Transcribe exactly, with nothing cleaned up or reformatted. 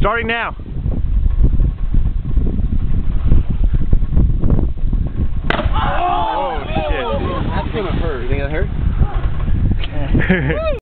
Starting now. Oh, shit. That's gonna hurt. You think that hurt?